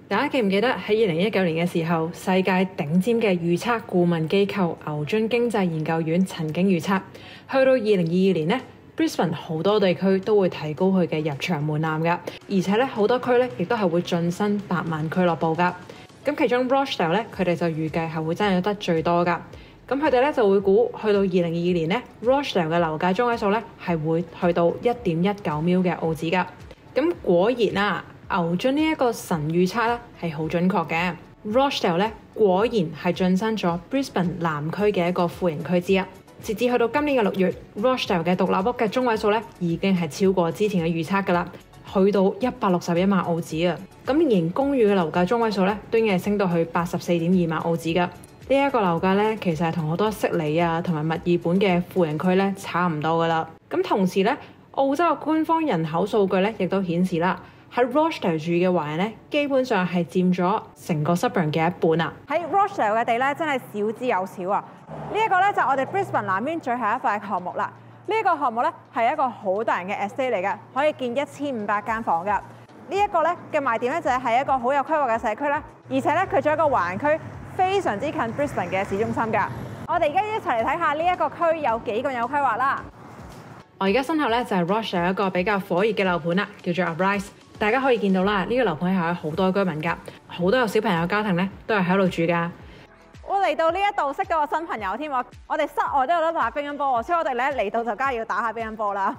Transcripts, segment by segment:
大家記唔記得喺2019年嘅時候，世界頂尖嘅預測顧問機構牛津經濟研究院曾經預測，去到2022年呢 Brisbane 好多地區都會提高佢嘅入場門檻㗎，而且咧好多區咧亦都係會晉身100萬俱樂部㗎。咁其中 Rochdale 咧，佢哋就預計係會爭取得最多㗎。咁佢哋咧就會估去到2022年咧 Rochdale 嘅樓價中位數咧係會去到1.19 million嘅澳紙㗎。咁果然啊！牛津呢一個神預測咧係好準確嘅 ，Rochdale 咧果然係晉身咗 Brisbane 南區嘅一個富人區之一。截至去到今年嘅6月 ，Rochdale 嘅獨立屋嘅中位數咧已經係超過之前嘅預測㗎啦，去到161萬澳紙啊！咁連公寓嘅樓價中位數咧都已經係升到去84.2萬澳紙㗎。呢一個樓價咧其實係同好多悉尼啊同埋墨爾本嘅富人區咧差唔多㗎啦。咁同時咧，澳洲嘅官方人口數據咧亦都顯示啦。喺 Rochdale 住嘅華人咧，基本上係佔咗成個 suburb 嘅一半啊！ 喺 Rochdale 嘅地咧，真係少之又少啊！呢一個咧就係我哋 Brisbane 南邊最後一塊項目啦。呢一個項目咧係一個好大型嘅 estate 嚟嘅，可以建1500間房㗎。呢一個咧嘅賣點咧就係一個好有規劃嘅社區啦，而且咧佢仲有一個華人區，非常之近 Brisbane 嘅市中心㗎。我哋而家一齊嚟睇下呢一個區有幾咁有規劃啦。 我而家身後咧就係 Rochdale 一個比較火熱嘅樓盤啦，叫做 Arise。大家可以見到啦，呢個樓盤係有好多居民㗎，好多有小朋友嘅家庭咧都係喺度住㗎。 我嚟到呢一度識到個新朋友添喎，我哋室外都有得打乒乓波喎，所以我哋咧嚟到就梗係要打下乒乓波啦。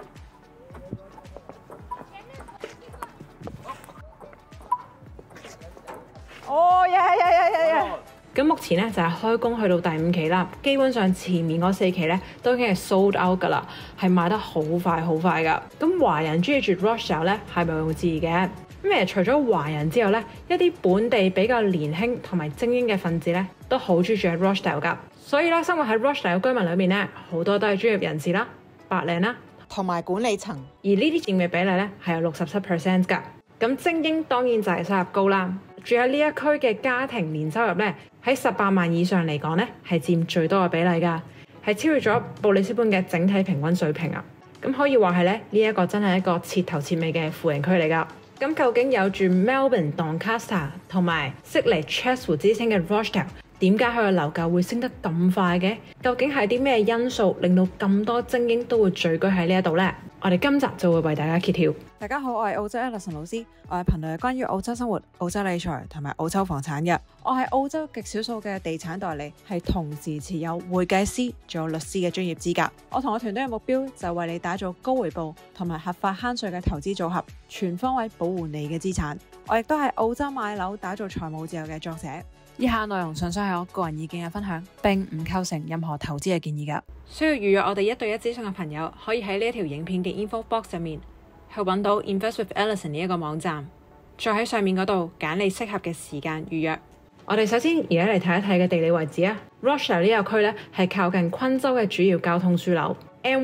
哦耶！ 咁目前咧就係開工去到第5期啦，基本上前面嗰4期咧都已經係 sold out 㗎啦，係賣得好快㗎。咁華人中意住 Rochdale 咧係毋庸置疑嘅。咁除咗華人之後咧，一啲本地比較年輕同埋精英嘅分子咧都好中意住喺 Rochdale 㗎。所以咧生活喺 Rochdale 嘅居民裏面咧，好多都係專業人士啦、白領啦同埋管理層。 而呢啲佔嘅比例咧係有67% 㗎。咁精英當然就係收入高啦。住喺呢一區嘅家庭年收入咧，喺18萬以上嚟講咧，係佔最多嘅比例㗎，係超越咗布里斯本嘅整體平均水平啊！咁可以話係咧，呢一個真係一個徹頭徹尾嘅富人區嚟㗎。咁究竟有住 Melbourne Doncaster 同埋悉尼 Chatswood 之稱嘅 Rochdale， 點解佢嘅樓價會升得咁快嘅？究竟係啲咩因素令到咁多精英都會聚居喺呢一度呢？我哋今集就會為大家揭曉。 大家好，我係澳洲 Alison 老師，我係頻道係關於澳洲生活、澳洲理財同埋澳洲房產嘅。我係澳洲極少數嘅地產代理，係同時持有會計師仲有律師嘅專業資格。我同我團隊嘅目標就係為你打造高回報同埋合法慳稅嘅投資組合，全方位保護你嘅資產。我亦都係澳洲買樓打造財務自由嘅作者。以下內容純粹係我個人意見嘅分享，並唔構成任何投資嘅建議㗎。 需要預約我哋1對1諮詢嘅朋友，可以喺呢一條影片嘅 info box 入面去揾到 Invest with Alison 呢一個網站，再喺上面嗰度揀你適合嘅時間預約。我哋首先而家嚟睇一睇嘅地理位置啊。Rochdale 呢個區咧係靠近昆州嘅主要交通樞紐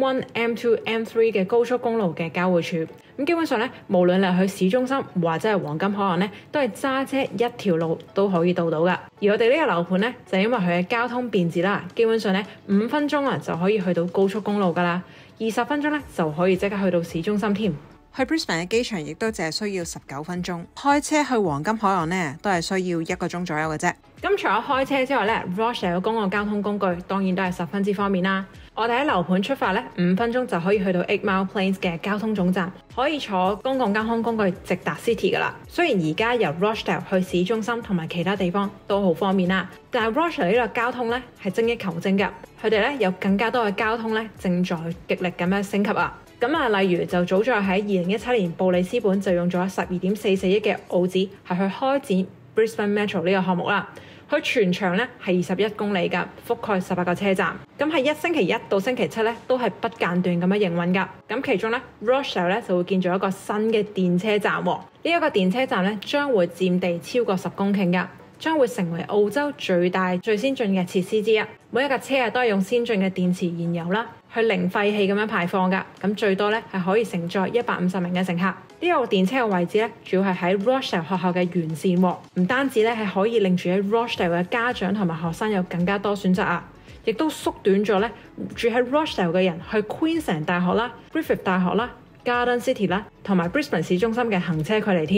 M1、M2、M3 嘅高速公路嘅交匯處。咁基本上咧，無論你去市中心或者係黃金海岸咧，都係揸車一條路都可以到㗎。而我哋呢個樓盤咧，就因為佢嘅交通便捷啦，基本上咧5分鐘啊就可以去到高速公路㗎啦，20分鐘咧就可以即刻去到市中心添。 去 Brisbane 嘅機場亦都淨係需要19分鐘，開車去黃金海岸呢都係需要1個鐘左右嘅啫。 咁除咗開車之外咧 Rochdale 嘅公共交通工具當然都係十分之方便啦。我哋喺樓盤出發咧5分鐘就可以去到 Eight Mile Plains 嘅交通總站，可以坐公共交通工具直達 City 㗎啦。雖然而家由 Rochdale 去市中心同埋其他地方都好方便啦，但係 Rochdale 呢個交通咧係精益求精㗎。佢哋咧有更加多嘅交通咧正在極力咁樣升級啊！例如就早在喺2017年，布里斯本就用咗12.44億嘅澳紙係去開展 Brisbane Metro 呢個項目啦。佢全長咧係21公里㗎，覆蓋18個車站。咁喺星期1到星期7咧都係不間斷咁樣營運㗎。咁其中咧 Rochdale 咧就會建造一個新嘅電車站喎。呢一個電車站咧將會佔地超過10公頃㗎，將會成為澳洲最大最先進嘅設施之一。每一架車都係用先進嘅電池燃油啦，去零廢氣咁樣排放㗎。咁最多咧係可以承載150名嘅乘客。呢個電車嘅位置咧，主要係喺 Rochdale 學校嘅沿線喎。唔單止咧係可以令住喺 Rochdale 嘅家長同埋學生有更加多選擇啊，亦都縮短咗咧住喺 Rochdale 嘅人去 Queensland 大學啦、Griffith 大學啦、Garden City 啦同埋 Brisbane 市中心嘅行車距離添。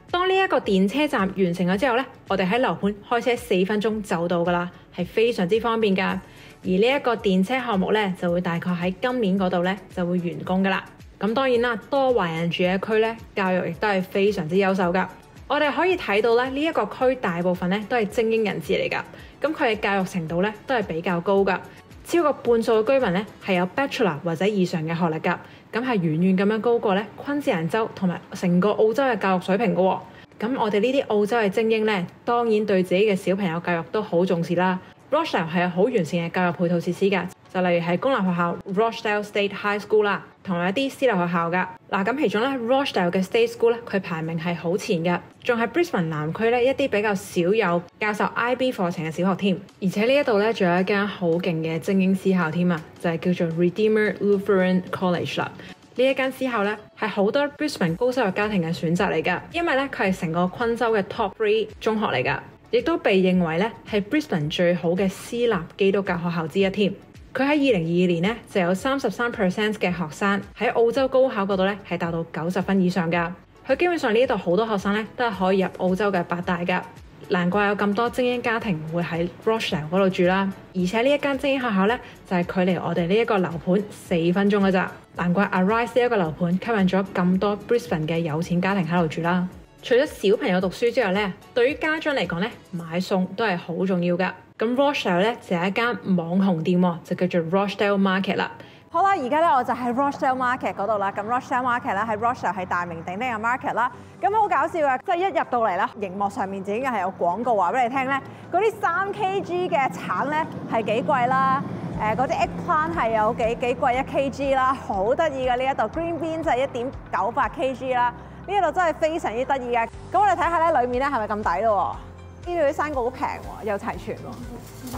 當呢一個電車站完成咗之後呢，我哋喺樓盤開車4分鐘就到㗎啦，係非常之方便㗎。而呢一個電車項目呢，就會大概喺今年嗰度呢就會完工㗎啦。咁當然啦，多華人住嘅區呢，教育亦都係非常之優秀㗎。我哋可以睇到咧，呢一個區大部分咧都係精英人士嚟㗎，咁佢嘅教育程度咧都係比較高㗎，超過半數嘅居民咧係有 Bachelor 或者以上嘅學歷㗎，咁係遠遠咁樣高過咧昆士蘭州同埋成個澳洲嘅教育水平㗎喎。咁我哋呢啲澳洲嘅精英咧，當然對自己嘅小朋友教育都好重視啦。Rochdale 係有好完善嘅教育配套設施㗎，就例如係公立學校 Rochdale State High School 啦，同埋一啲私立學校㗎。咁其中咧 Rochdale 嘅 State School 咧，佢排名係好前㗎，仲係 Brisbane 南區咧一啲比較少有教授 IB 課程嘅小學添。而且呢一度咧仲有一間好勁嘅精英私校添啊，就係叫做 Redeemer Lutheran College 啦。呢一間私校咧係好多 Brisbane 高收入家庭嘅選擇嚟㗎，因為咧佢係成個昆州嘅 Top 3中學嚟㗎。亦都被認為咧係 Brisbane 最好嘅私立基督教學校之一添。佢喺2022年咧就有33% 嘅學生喺澳洲高考嗰度咧係達到90分以上㗎。佢基本上呢度好多學生咧都係可以入澳洲嘅8大㗎。難怪有咁多精英家庭會喺 Rochdale 嗰度住啦。而且呢一間精英學校咧就係距離我哋呢一個樓盤4分鐘㗎咋。難怪 Arise 呢一個樓盤吸引咗咁多 Brisbane 嘅有錢家庭喺度住啦。除咗小朋友讀書之外咧，對於家長嚟講咧，買餸都係好重要㗎。咁 Rochdale 咧就係一間網紅店喎，就叫做 Rochdale Market 啦。 好啦，而家咧我就喺 Rochdale Market 嗰度啦。咁 Rochdale Market 咧喺 Rochdale 係大名鼎鼎嘅 market 啦。咁好搞笑嘅，即係一入到嚟啦，熒幕上面就已經係有廣告話俾你聽咧，嗰啲3kg 嘅橙咧係幾貴啦。嗰啲 eggplant 係有幾貴1kg 啦，好得意嘅呢一度 green bean 就係1.98 kg 啦。呢一度真係非常之得意嘅。咁我哋睇下咧，裡面咧係咪咁抵咯？呢度啲生果好平喎，又齊全喎。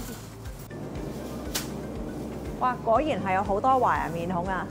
哇！果然係有好多華人面孔啊！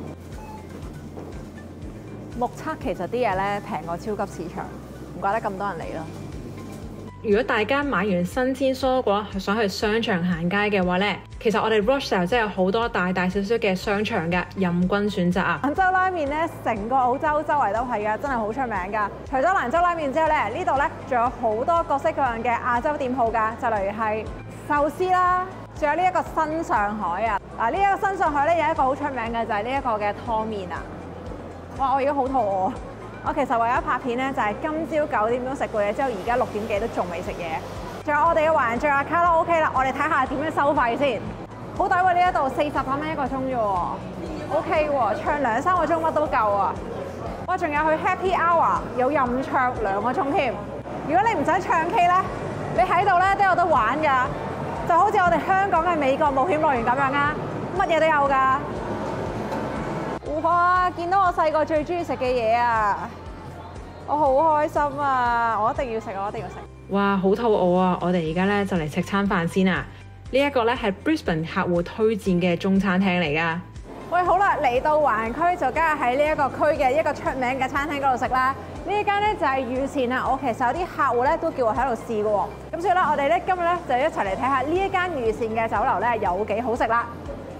目測其實啲嘢咧平過超級市場，唔怪得咁多人嚟咯。 如果大家買完新鮮蔬果想去商場行街嘅話咧，其實我哋 Rochdale 真係有好多大大小小嘅商場㗎，任君選擇啊！蘭州拉麵咧，成個澳洲周圍都係㗎，真係好出名㗎。除咗蘭州拉麵之後咧，呢度咧仲有好多各式各樣嘅亞洲店鋪㗎，就例如係壽司啦，仲有呢一個新上海啊！呢一個新上海咧有一個好出名嘅就係呢一個嘅湯麵啊！哇！我而家好肚餓。我其實為咗拍片咧，就係今朝9點鐘食過嘢之後，而家6點幾都仲未食嘢。仲有我哋嘅華人最愛卡拉 OK 啦，我哋睇下點樣收費先。好抵喎！呢一度48蚊1個鐘啫喎 ，OK 喎，唱2-3個鐘乜都夠啊！哇，仲有去 Happy Hour 有任唱2個鐘添。如果你唔使唱 K 咧，你喺度咧都有得玩㗎，就好似我哋香港嘅美國冒險樂園咁樣啊，乜嘢都有㗎。哇！見到我細個最中意食嘅嘢啊，我好開心啊！我一定要食，我一定要食。哇！好肚餓啊！我哋而家咧就嚟食餐飯先啊！呢一個咧係 Brisbane 客戶推薦嘅中餐廳嚟㗎。喂，好啦，嚟到華人區就梗係喺呢一個區嘅一個出名嘅餐廳嗰度食啦。呢一間咧就係御膳啦。我其實有啲客戶咧都叫我喺度試嘅喎。咁所以咧，我哋咧今日咧就一齊嚟睇下呢一間御膳嘅酒樓咧有幾好食啦。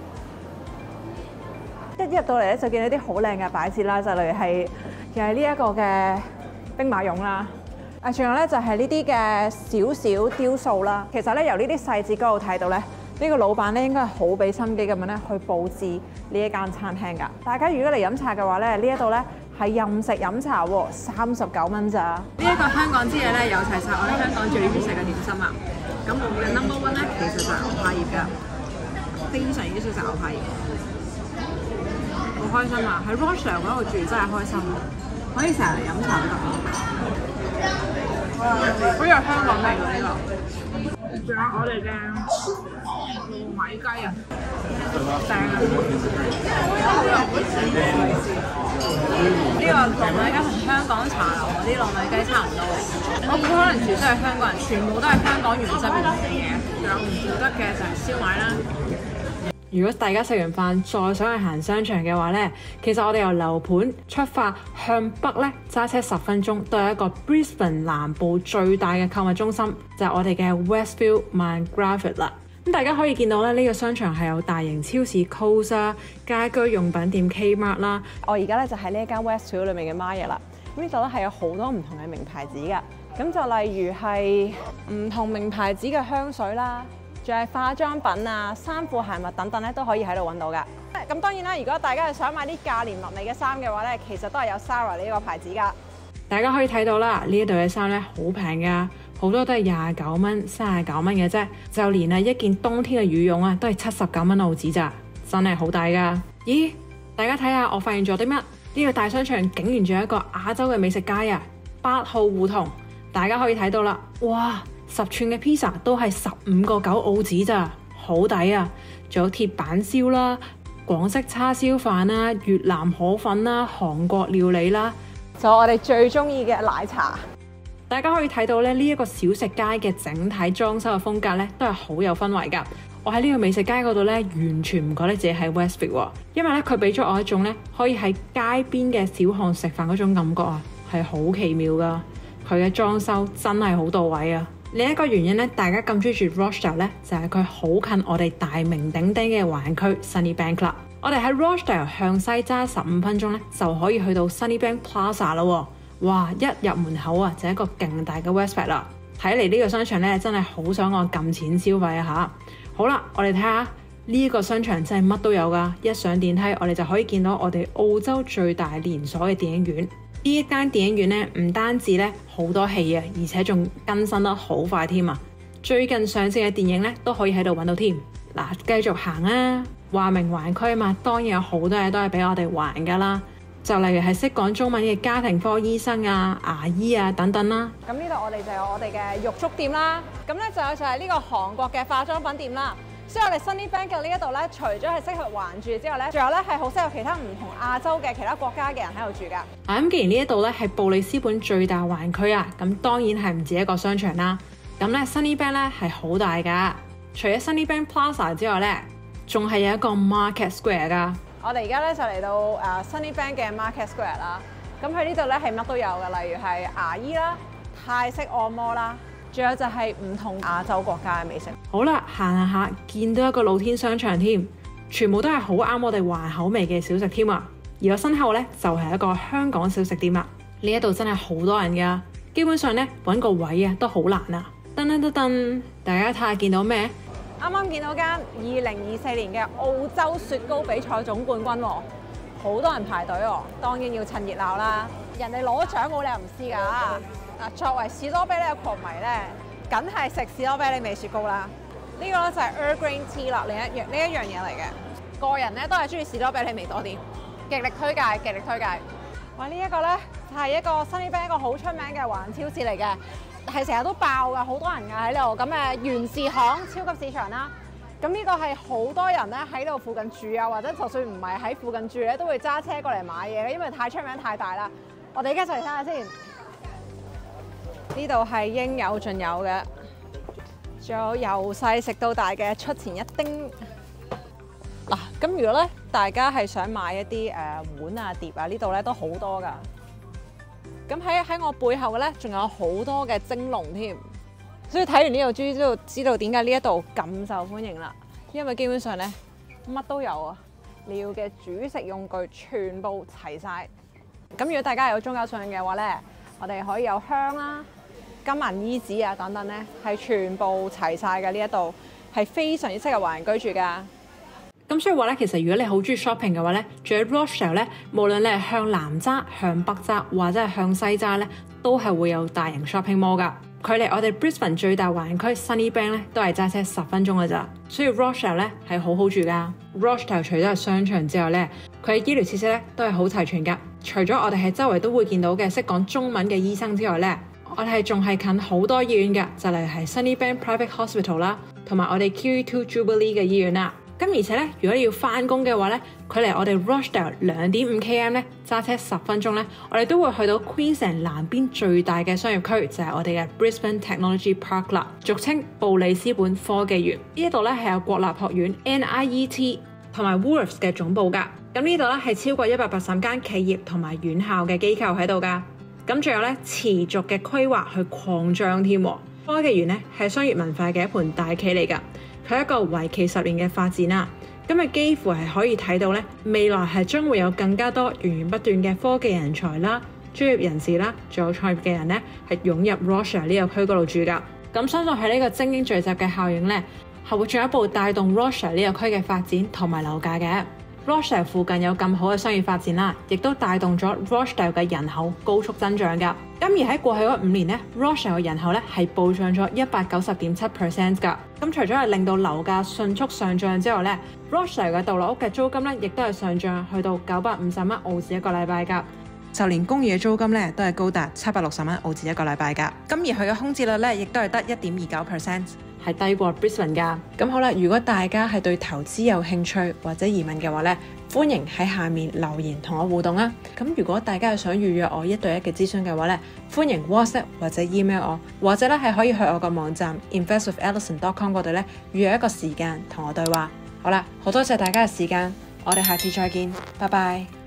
一入到嚟咧就見到啲好靚嘅擺設啦，就例如係又係呢一個嘅兵馬俑啦，仲有咧就係呢啲嘅少少雕塑啦。其實咧由呢啲細節嗰度睇到咧，呢個老闆咧應該係好俾心機咁樣咧去佈置呢一間餐廳㗎。大家如果嚟飲茶嘅話咧，呢一度咧係任食飲茶喎，39蚊咋。呢一個香港之夜咧有齊晒我哋香港最中意食嘅點心啊！咁我嘅 number one 咧其實就係牛柏葉㗎，非常之中意食牛柏葉。好開心啊！喺 Rochdale 嗰度住真係開心，可以成日嚟飲茶都得。好有香港味喎呢個。仲有我哋嘅糯米雞啊，正啊！呢個糯米雞同香港茶樓嗰啲糯米雞差唔多。我估可能全都係香港人，全部都係香港原汁原味嘅。仲有唔少得嘅就係燒賣啦。如果大家食完飯再想去行商場嘅話呢，其實我哋由樓盤出發向北呢，揸車10分鐘都有一個 Brisbane 南部最大嘅購物中心，就係我哋嘅 Westfield Margaret 啦。咁大家可以見到咧，呢個商場係有大型超市 Coles 啦、家居用品店 Kmart 啦。我而家咧就喺呢一間 Westfield 裏面嘅 Margaret 啦。 呢度咧係有好多唔同嘅名牌子㗎，咁就例如係唔同名牌子嘅香水啦，仲係化妝品啊、衫褲鞋襪等等咧都可以喺度揾到㗎。咁當然啦，如果大家係想買啲價廉物美嘅衫嘅話咧，其實都係有 Zara 呢個牌子㗎。 大家可以睇到啦，呢一度嘅衫咧好平㗎，好多都係29蚊、39蚊嘅啫，就連啊一件冬天嘅羽絨啊都係79蚊澳紙咋，真係好抵㗎。咦？大家睇下，我發現咗啲乜？呢個大商場竟然仲有一個亞洲嘅美食街啊！8號胡同，大家可以睇到啦，哇！10寸嘅 pizza 都係15個9澳紙咋，好抵啊！仲有鐵板燒啦、廣式叉燒飯啦、越南河粉啦、韓國料理啦， 就我哋最中意嘅奶茶。 大家可以睇到咧，呢一個小食街嘅整體裝修嘅風格咧，都係好有氛圍㗎。我喺呢個美食街嗰度咧，完全唔覺得自己喺 Westfield 喎，因為咧佢俾咗我一種咧可以喺街邊嘅小巷食飯嗰種感覺啊，係好奇妙㗎。佢嘅裝修真係好到位啊！另一個原因咧，大家咁中意住 Rochdale 咧，就係佢好近我哋大名鼎鼎嘅環區 Sunnybank 啦。我哋喺 Rochdale 向西揸15分鐘咧，就可以去到 Sunnybank Plaza 啦喎。哇！一入門口啊，就係一個勁大嘅 Westpac 啦。睇嚟呢個商場咧，真係好想我撳錢消費啊嚇！好啦，我哋睇下呢個商場真係乜都有㗎。一上電梯，我哋就可以見到我哋澳洲最大連鎖嘅電影院。呢一間電影院咧，唔單止咧好多戲啊，而且仲更新得好快添啊！最近上線嘅電影咧都可以喺度揾到添。嗱，繼續行啊！話明環區啊嘛，當然有好多嘢都係俾我哋玩㗎啦。就例如係識講中文嘅家庭科醫生啊、牙醫啊等等啦。 咁呢度我哋就有我哋嘅玉竹店啦。咁咧就係呢個韓國嘅化妝品店啦。所以我哋 Sunnybank 嘅呢一度咧，除咗係適合環住之外咧，仲有咧係好適合其他唔同亞洲嘅其他國家嘅人喺度住㗎。 咁既然呢一度咧係布里斯本最大環區啊，咁當然係唔止一個商場啦。咁咧 Sunnybank 咧係好大㗎，除咗 Sunnybank Plaza 之外咧，仲係有一個 Market Square 㗎。 我哋而家咧就嚟到Sunnybank 嘅 Market Square 啦。咁佢呢度咧係乜都有嘅，例如係牙醫啦、泰式按摩啦，仲有就係唔同亞洲國家嘅美食。 好啦，行下見到一個露天商場添，全部都係好啱我哋環口味嘅小食添啊！而我身後咧就係一個香港小食店啦。呢一度真係好多人㗎，基本上咧揾個位啊都好難啊！噔噔噔噔，大家睇下見到咩？ 啱啱見到間2024年嘅澳洲雪糕比賽總冠軍喎，好多人排隊喎，當然要趁熱鬧啦。人哋攞獎冇理由唔試㗎。嗱，作為士多啤梨嘅狂迷咧，梗係食士多啤梨味雪糕啦。呢個咧就係 Earl Grey Tea 啦，另一樣嘢嚟嘅。個人咧都係中意士多啤梨味多啲，極力推介，極力推介。哇！呢一個咧就係一個 Sunnybank 一個好出名嘅華人超市嚟嘅。係成日都爆㗎，好多人㗎喺度。咁元氏行超級市場啦，咁呢個係好多人咧喺度附近住啊，或者就算唔係喺附近住咧，都會揸車過嚟買嘢嘅，因為太出名太大啦。我哋而家就嚟睇下先。呢度係應有盡有嘅，仲有由細食到大嘅出前一丁。嗱，咁如果咧大家係想買一啲碗啊碟啊，呢度咧都好多㗎。咁喺我背後嘅咧，仲有好多嘅蒸籠添，所以睇完呢度終於知道點解呢一度咁受歡迎啦。因為基本上咧乜都有啊，你要嘅煮食用具全部齊晒。咁如果大家有宗教信仰嘅話咧，我哋可以有香啦、金銀衣紙啊等等咧，係全部齊晒嘅。呢一度係非常之適合華人居住㗎。 咁所以話咧，其實如果你好中意 shopping 嘅話咧，住喺 Rochdale 咧，無論你係向南揸、向北揸或者係向西揸咧，都係會有大型 shopping mall 㗎。距離我哋 Brisbane 最大環區 Sunnybank 咧，都係揸車10分鐘㗎咋。所以 Rochdale 咧係好好住㗎。Rochdale 除咗係商場之外咧，佢嘅醫療設施咧都係好齊全㗎。除咗我哋喺周圍都會見到嘅識講中文嘅醫生之外咧，我哋仲係近好多醫院㗎，就例如係 Sunnybank Private Hospital 啦，同埋我哋 QE2 Jubilee 嘅醫院啦。咁而且咧，如果你要翻工嘅話咧，距離我哋 Rochdale 2.5 km 咧，揸車10分鐘咧，我哋都會去到 Queensland 南邊最大嘅商業區，就係我哋嘅 Brisbane Technology Park 啦，俗稱布里斯本科技園。呢一度咧係有國立學院 NIET 同埋 Woolworths 嘅總部㗎。咁呢度咧係超過180間企業同埋院校嘅機構喺度㗎。咁仲有咧持續嘅規劃去擴張添。科技園咧係商業文化嘅一盤大棋嚟㗎。佢係一個為期10年嘅發展啦，咁啊幾乎係可以睇到咧，未來係將會有更加多源源不斷嘅科技人才啦、 專業人士啦，仲有創業嘅人咧係湧入 Rothschild 呢個區嗰度住㗎。咁相信喺呢個精英聚集嘅效應咧，係會進一步帶動 Rothschild 呢個區嘅發展同埋樓價嘅。Rothschild 附近有咁好嘅商業發展啦，亦都帶動咗 Rothschild 嘅人口高速增長㗎。咁而喺過去嗰5年咧 ，Rothschild 嘅人口咧係暴漲咗190.7% 㗎。咁除咗係令到樓價迅速上漲之外咧 ，Rothschild 嘅獨立屋嘅租金咧，亦都係上漲去到950蚊澳紙一個禮拜㗎。 就連公寓嘅租金咧都係高達760蚊澳紙一個禮拜㗎。咁而佢嘅空置率咧亦都係得1.29%。 係低過 Brisbane 㗎。 咁好啦，如果大家係對投資有興趣或者移民嘅話咧，歡迎喺下面留言同我互動啊。咁如果大家係想預約我1對1嘅諮詢嘅話咧，歡迎 WhatsApp 或者 email 我，或者咧係可以去我個網站 investwithallison.com 嗰度咧預約一個時間同我對話。好啦，好多謝大家嘅時間，我哋下次再見，拜拜。